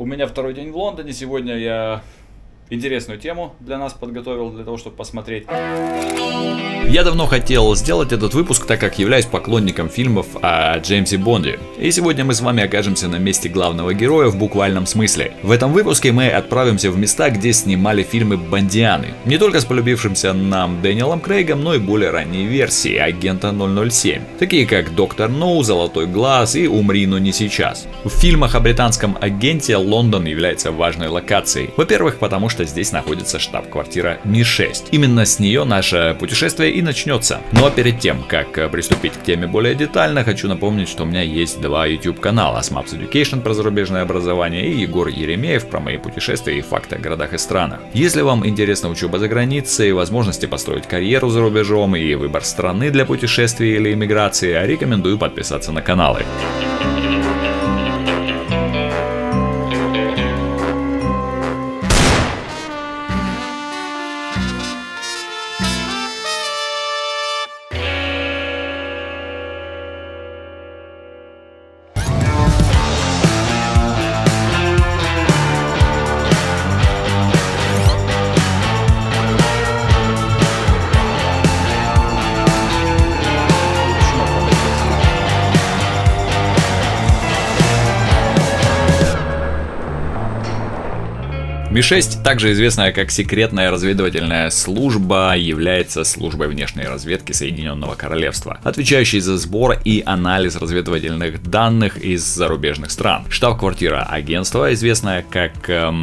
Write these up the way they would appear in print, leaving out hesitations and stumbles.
У меня второй день в Лондоне. Сегодня я интересную тему для нас подготовил, для того, чтобы посмотреть. Я давно хотел сделать этот выпуск, так как являюсь поклонником фильмов о Джеймсе Бонде. И сегодня мы с вами окажемся на месте главного героя в буквальном смысле. В этом выпуске мы отправимся в места, где снимали фильмы бондианы. Не только с полюбившимся нам Дэниелом Крейгом, но и более ранние версии агента 007. Такие как Доктор No, Золотой глаз и Умри, но не сейчас. В фильмах о британском агенте Лондон является важной локацией. Во-первых, потому что здесь находится штаб-квартира Ми-6. Именно с нее наше путешествие и начнется. Ну а перед тем, как приступить к теме более детально, хочу напомнить, что у меня есть два YouTube канала: Maps Education про зарубежное образование и Егор Еремеев про мои путешествия и факты о городах и странах. Если вам интересна учеба за границей, возможности построить карьеру за рубежом и выбор страны для путешествий или иммиграции, рекомендую подписаться на каналы. Ми-6, также известная как секретная разведывательная служба, является службой внешней разведки Соединенного Королевства, отвечающей за сбор и анализ разведывательных данных из зарубежных стран. Штаб-квартира агентства, известная как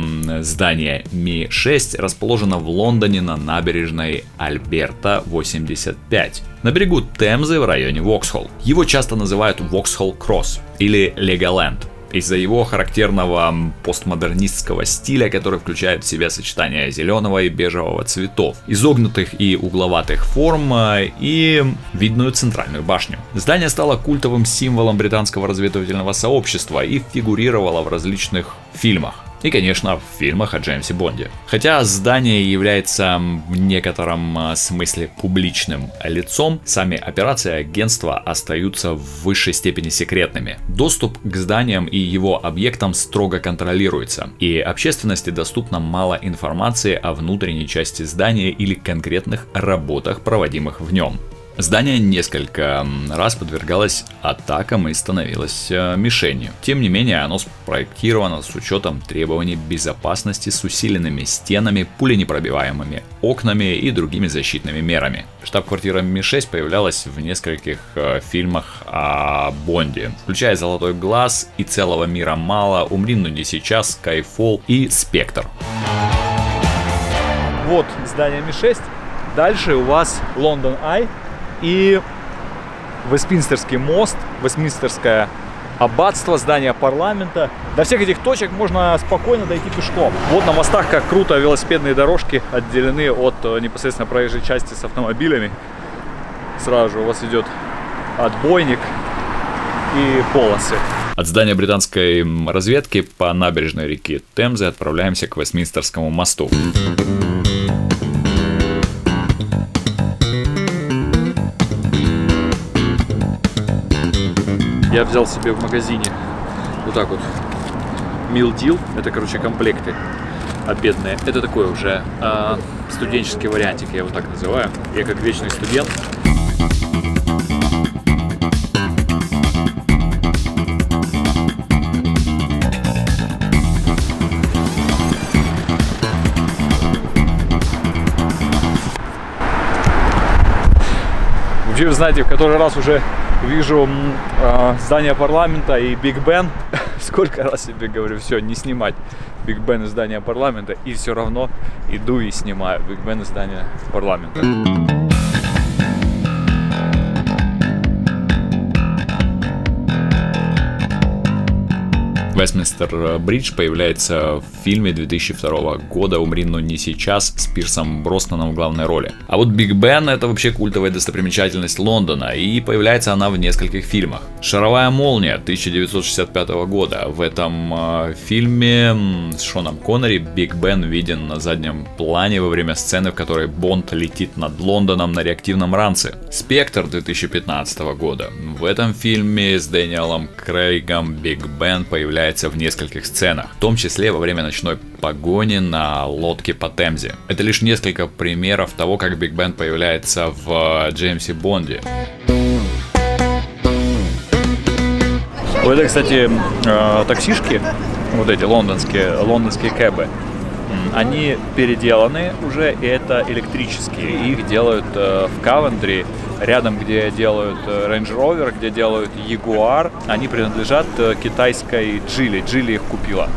здание Ми-6, расположена в Лондоне на набережной Альберта 85. На берегу Темзы в районе Воксхолл. Его часто называют Воксхолл Кросс или Леголенд из-за его характерного постмодернистского стиля, который включает в себя сочетание зеленого и бежевого цветов, изогнутых и угловатых форм и видную центральную башню. Здание стало культовым символом британского разведывательного сообщества и фигурировало в различных фильмах. И, конечно, в фильмах о Джеймсе Бонде. Хотя здание является в некотором смысле публичным лицом, сами операции агентства остаются в высшей степени секретными. Доступ к зданиям и его объектам строго контролируется, и общественности доступно мало информации о внутренней части здания или конкретных работах, проводимых в нем. Здание несколько раз подвергалось атакам и становилось мишенью. Тем не менее, оно спроектировано с учетом требований безопасности с усиленными стенами, пуленепробиваемыми окнами и другими защитными мерами. Штаб-квартира Ми-6 появлялась в нескольких фильмах о Бонде, включая «Золотой глаз» и «Целого мира мало», «Умри, но не сейчас», «Skyfall» и «Спектр». Вот здание Ми-6. Дальше у вас Лондон Ай и Вестминстерский мост, Вестминстерское аббатство, здание парламента. До всех этих точек можно спокойно дойти пешком. Вот на мостах, как круто, велосипедные дорожки отделены от непосредственно проезжей части с автомобилями. Сразу же у вас идет отбойник и полосы. От здания британской разведки по набережной реки Темзы отправляемся к Вестминстерскому мосту. Я взял себе в магазине вот так вот Meal Deal. Это, короче, комплекты обедные. Это такой уже студенческий вариантик, я его так называю. Я как вечный студент. Вообще, вы знаете, в который раз уже вижу здание парламента и Биг Бен. Сколько раз себе говорю, все, не снимать Биг Бен из здания парламента, и все равно иду и снимаю Биг Бен из здания парламента. Вестминстер Бридж появляется в фильме 2002 года «Умри, но не сейчас» с Пирсом Броснаном в главной роли. А вот Биг Бен — это вообще культовая достопримечательность Лондона, и появляется она в нескольких фильмах. «Шаровая молния» 1965 года. В этом фильме с Шоном Коннери Биг Бен виден на заднем плане во время сцены, в которой Бонд летит над Лондоном на реактивном ранце. «Спектр» 2015 года. В этом фильме с Дэниелом Крейгом Биг Бен появляется появляется в нескольких сценах, в том числе во время ночной погони на лодке по Темзе. Это лишь несколько примеров того, как Биг Бен появляется в Джеймсе Бонде. Вот это, кстати, таксишки, вот эти лондонские кэбы, они переделаны уже, и это электрические. Их делают в Кавентри, рядом, где делают Range Rover, где делают Jaguar. Они принадлежат китайской Geely. Geely их купила.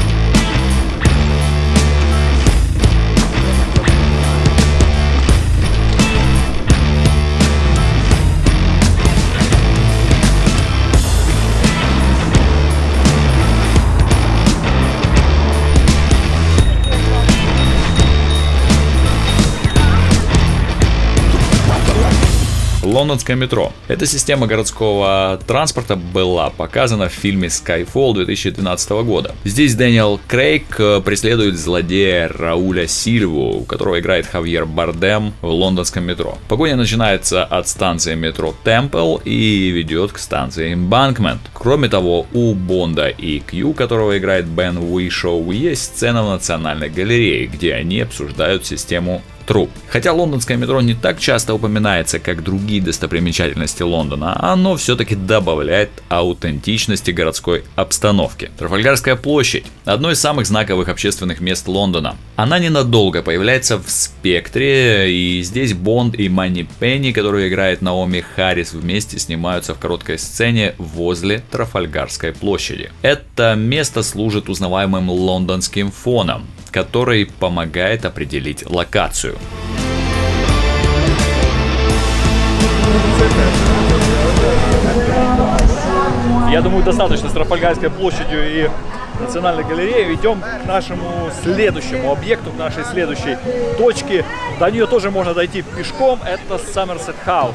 Лондонское метро. Эта система городского транспорта была показана в фильме Skyfall 2012 года. Здесь Дэниел Крейг преследует злодея Рауля Сильву, которого играет Хавьер Бардем в лондонском метро. Погоня начинается от станции метро Темпл и ведет к станции Эмбанкмент. Кроме того, у Бонда и Кью, которого играет Бен Уишоу, есть сцена в Национальной галерее, где они обсуждают систему труп. Хотя лондонское метро не так часто упоминается, как другие достопримечательности Лондона, оно все-таки добавляет аутентичности городской обстановки. Трафальгарская площадь – одно из самых знаковых общественных мест Лондона. Она ненадолго появляется в спектре, и здесь Бонд и Манни Пенни, которую играет Наоми Харрис, вместе снимаются в короткой сцене возле Трафальгарской площади. Это место служит узнаваемым лондонским фоном, который помогает определить локацию. Я думаю, достаточно с Трафальгарской площадью и Национальной галереей. Идем к нашему следующему объекту, к нашей следующей точке. До нее тоже можно дойти пешком. Это Сомерсет Хаус.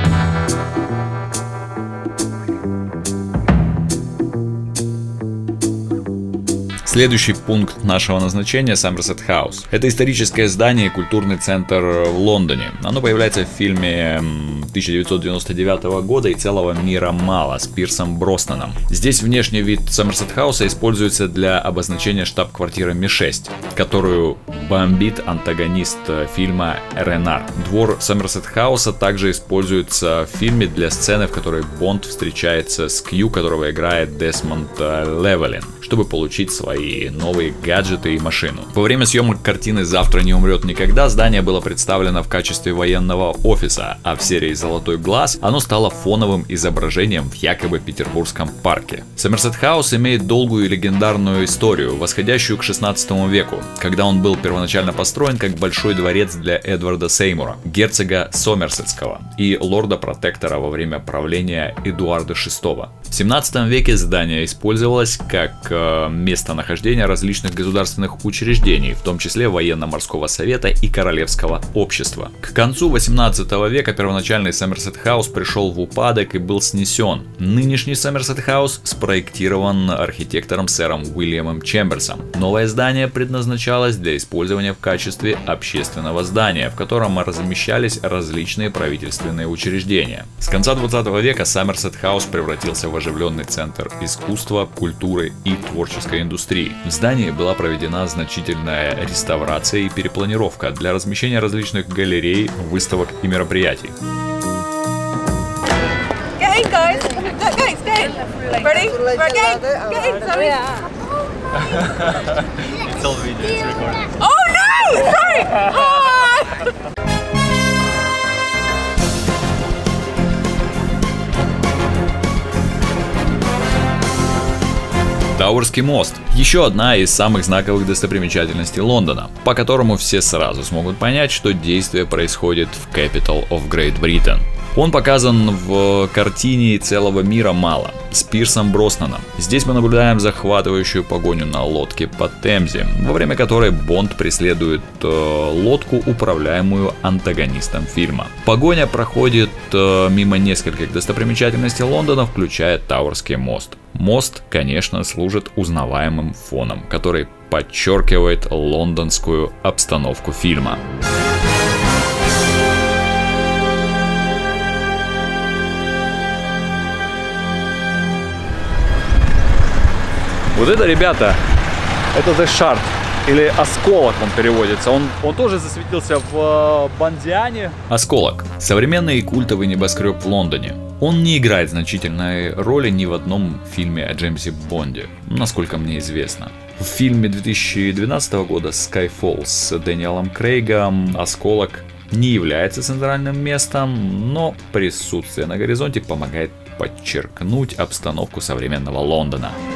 Следующий пункт нашего назначения — Сомерсет Хаус. Это историческое здание и культурный центр в Лондоне. Оно появляется в фильме 1999 года «И целого мира мало» с Пирсом Броснаном. Здесь внешний вид Сомерсет Хауса используется для обозначения штаб-квартиры Ми-6, которую бомбит антагонист фильма Ренар. Двор Сомерсет Хауса также используется в фильме для сцены, в которой Бонд встречается с Кью, которого играет Десмонд Левелин, чтобы получить свои новые гаджеты и машину. Во время съемок картины «Завтра не умрет никогда» здание было представлено в качестве военного офиса, а в серии «Золотой глаз» оно стало фоновым изображением в якобы Петербургском парке. Сомерсет Хаус имеет долгую и легендарную историю, восходящую к 16 веку, когда он был первоначально построен как большой дворец для Эдварда Сеймура, герцога Сомерсетского и лорда-протектора во время правления Эдуарда VI. В 17 веке здание использовалось как местонахождение различных государственных учреждений, в том числе военно-морского совета и королевского общества. К концу 18 века первоначальный Сомерсет Хаус пришел в упадок и был снесен. Нынешний Сомерсет Хаус спроектирован архитектором сэром Уильямом Чемберсом. Новое здание предназначалось для использования в качестве общественного здания, в котором размещались различные правительственные учреждения. С конца 20 века Сомерсет Хаус превратился в оживленный центр искусства, культуры и творческой индустрии. В здании была проведена значительная реставрация и перепланировка для размещения различных галерей, выставок и мероприятий. Тауэрский мост – еще одна из самых знаковых достопримечательностей Лондона, по которому все сразу смогут понять, что действие происходит в Capital of Great Britain. Он показан в картине «Целого мира мало» с Пирсом Броснаном. Здесь мы наблюдаем захватывающую погоню на лодке по Темзе, во время которой Бонд преследует лодку, управляемую антагонистом фильма. Погоня проходит мимо нескольких достопримечательностей Лондона, включая Тауэрский мост. Мост, конечно, служит узнаваемым фоном, который подчеркивает лондонскую обстановку фильма. Вот это, ребята, это The Shard, или Осколок он переводится. Он тоже засветился в Бондиане. Осколок. Современный и культовый небоскреб в Лондоне. Он не играет значительной роли ни в одном фильме о Джеймсе Бонде, насколько мне известно. В фильме 2012 года Skyfall с Дэниелом Крейгом Осколок не является центральным местом, но присутствие на горизонте помогает подчеркнуть обстановку современного Лондона.